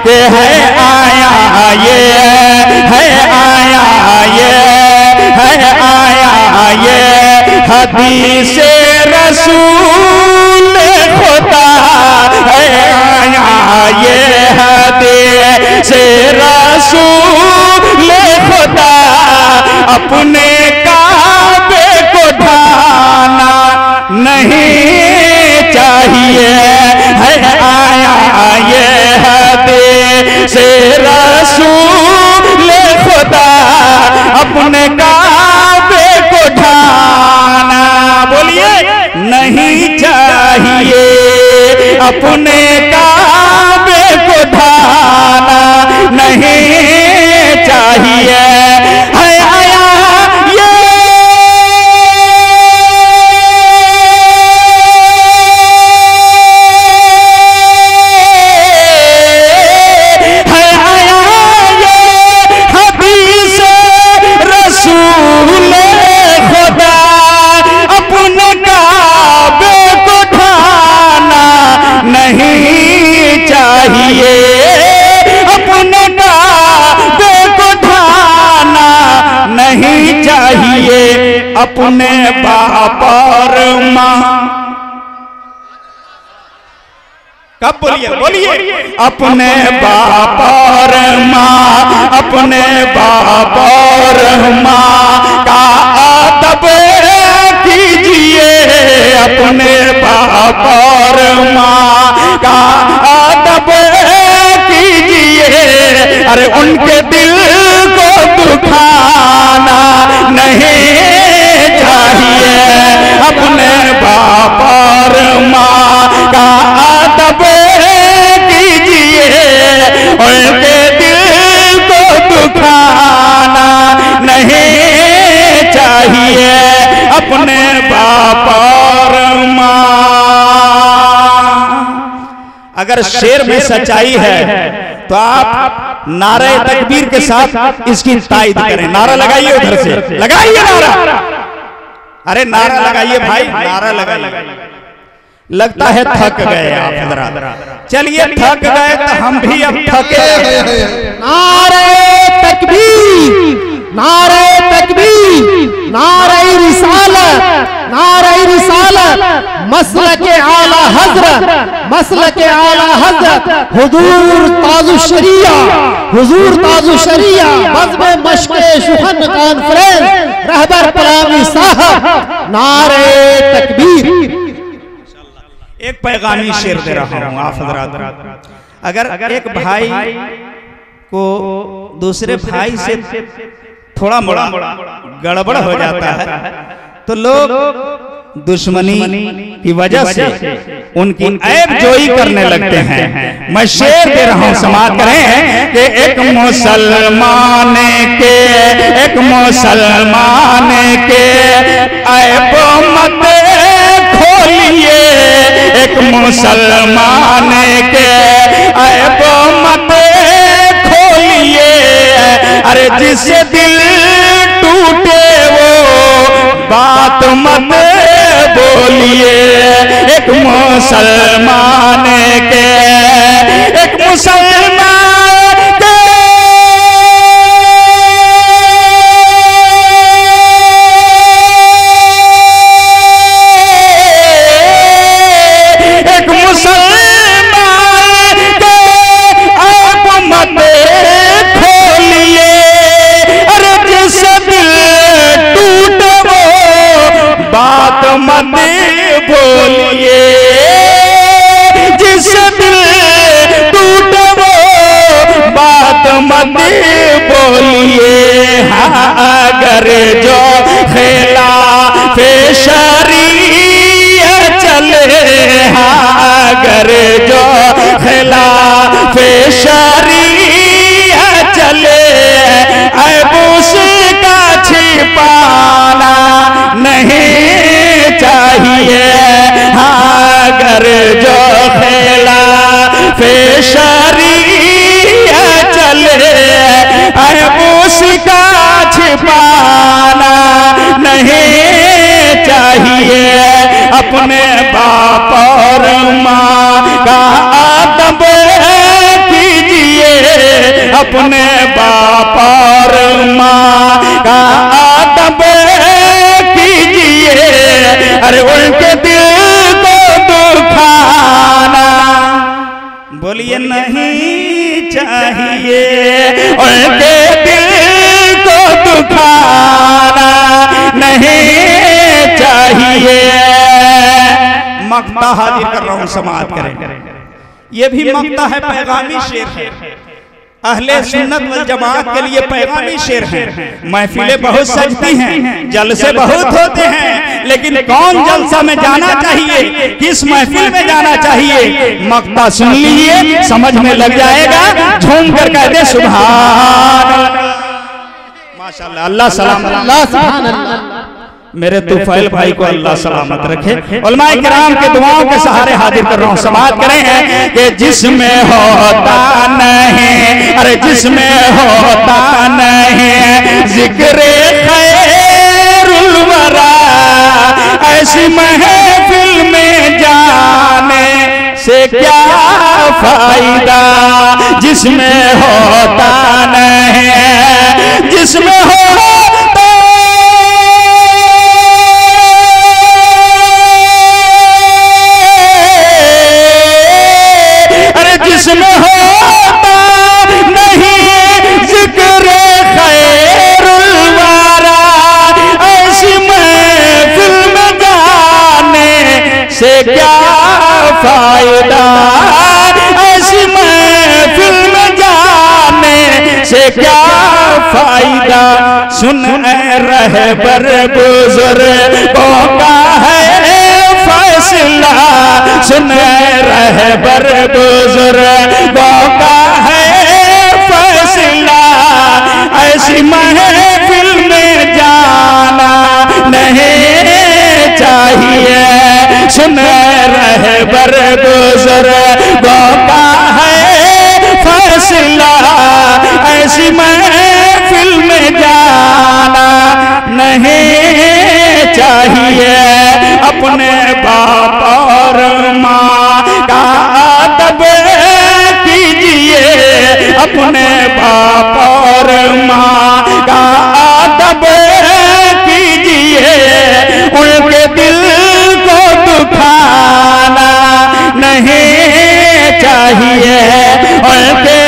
ये है आया, ये है आया, ये है आया, ये हदीस रसूल खुदा है आया, ये हदीस रसूल खुदा अपने काबे को ढाना नहीं चाहिए, है आया ये हदीस रसूल खुदा अपने काबे को ढाना, बोलिए नहीं चाहिए, अपने काबे को ढाना नहीं चाहिए, है आया ये है आया ये हदीस रसूल खुदा अपने काबे को ढाना नहीं चाहिए, अपने काबे को ढाना नहीं चाहिए, अपने बाप और माँ, कब बोलिए बोलिए, अपने बाप और माँ, अपने बाप और माँ का अदब कीजिए, अपने बाप और माँ का अदब कीजिए, अरे उनके दिल को दुखाना नहीं चाहिए, अपने बाप और माँ का अदब कीजिए, उनके दिल को दुखाना नहीं चाहिए, अपने बाप और माँ। अगर शेर में सच्चाई है तो आप नारे तकबीर के साथ इसकी तायद करें। नारा लगाइए, उधर से लगाइए नारा, अरे नारा लगाइए भाई, नारा लगाइए। लगता है थक गए आप हजरात, चलिए थक गए तो हम भी अब थके। नारे तकबीर, नारे तकबीर, नारे रिसालत, नारे रिसालत, मसलके आला हजरत, मसलके आला हजरत हुजूर ताजु शरिया, हुजूर ताजु शरिया बज़्म मश्क़े शुहन कॉन्फ्रेंस रहबर पलामी साहब, नारे तकबीर। एक पैगामी शेर दे रहा हूं आप हजरात, अगर एक भाई को दूसरे भाई से थोड़ा मोड़ा गड़बड़ हो जाता है तो लोग दुश्मनी की वजह से उनकी ऐब जोई करने लगते हैं। मैं शेर दे रहा हूं, समाज करें कि एक मुसलमान के ऐब मत खोलिए, एक मुसलमान के ऐब मत खोलिए, अरे जिससे दिल टूटे वो बात मत बोलिए, एक मुसलमान के, एक मुसलमान के मत बोलिए, जिस दिल टूटे वो बात मत बोलिए, अगर जो खिलाफे शरीयत चले, अगर जो खिलाफे शरीयत चले, ऐब उसका छिपाना नहीं चाहिए, अगर जो खिलाफे शरीयत चले, ऐब उसका छिपाना नहीं चाहिए, अपने बाप और माँ का अदब कीजिए, अपने बाप और माँ का अदब कीजिए, अरे उनके दिल को दुखाना बोलिए नहीं चाहिए, उनके दिल को दुखाना नहीं चाहिए। मक्ता हाजिर कर रहा हूं, समाअत करें। ये भी मक्ता है, पैगामी शेर है, अहले सुन्नत वल जमात के लिए पैगामी शेर है। महफिलें बहुत सजती हैं, जलसे बहुत होते हैं, लेकिन कौन जलसा में जाना चाहिए, किस महफिल में जाना चाहिए, मक्ता सुन लीजिए, समझ में लग जाएगा। झूम कर कह दे सुभान माशाअल्लाह, अल्लाह सलाम, अल्लाह सुभान अल्लाह। मेरे तुफैल भाई को अल्लाह सलामत रखे। उलमाए किराम के दुआओं के सहारे हाजिर कर रहा हूँ, समाअत करें हैं कि जिसमें होता नहीं, अरे जिसमें होता नहीं जिक्र खैरुल वरा, ऐसी महफिल में जाने से क्या फायदा, जिसमें होता नहीं, जिसमें होता जिसमें होता नहीं जिक्र खैरुल वरा, ऐसी महफिल में जाने से क्या फायदा, ऐसी महफिल में जाने से क्या फायदा। सुन रहबर बुजुर्गों का है फैसला, सुन रहबर बुजुर्गों का है फैसला, ऐसी महफिल में जाना नहीं चाहिए। सुन रहबर बुजुर्गों का है फैसला, ऐसी महफिल में जाना नहीं चाहिए। अपने बाप और माँ का अदब कीजिए, अपने बाप और माँ का अदब कीजिए, उनके दिल को दुखाना नहीं चाहिए, उनके